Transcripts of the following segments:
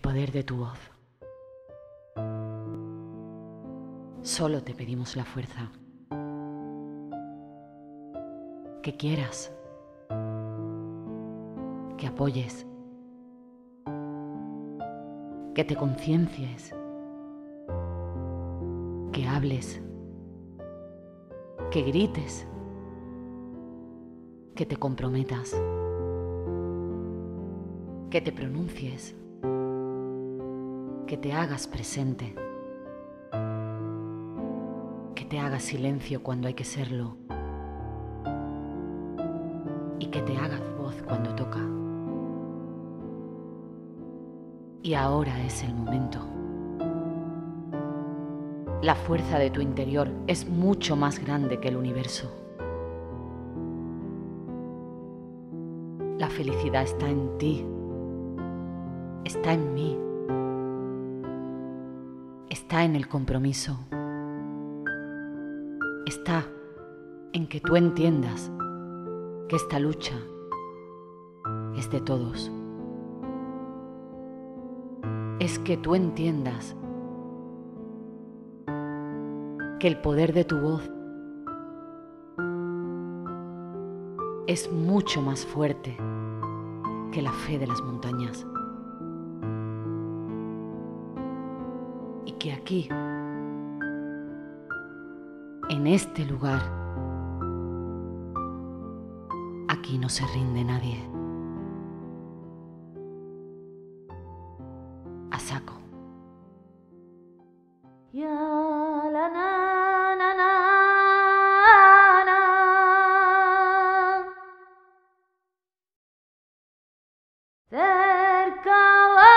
poder de tu voz. Solo te pedimos la fuerza. Que quieras, que apoyes, que te conciencies, que hables, que grites, que te comprometas, que te pronuncies, que te hagas presente, que te hagas silencio cuando hay que serlo y que te hagas voz cuando toca. Y ahora es el momento. La fuerza de tu interior es mucho más grande que el universo. La felicidad está en ti, está en mí, está en el compromiso, está en que tú entiendas que esta lucha es de todos. Es que tú entiendas que el poder de tu voz es mucho más fuerte que la fe de las montañas. Y que aquí, en este lugar, aquí no se rinde nadie. A saco. Ya la na na na na. Cerca va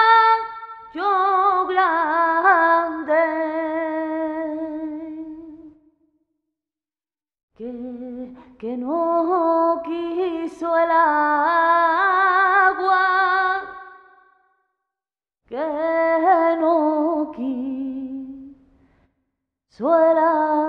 yo grande que no quiso el agua, que no quiso el agua.